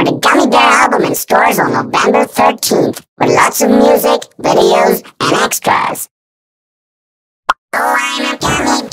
for the Gummy Bear album in stores on November 13th, with lots of music, videos, and extras. Oh, I'm a gummy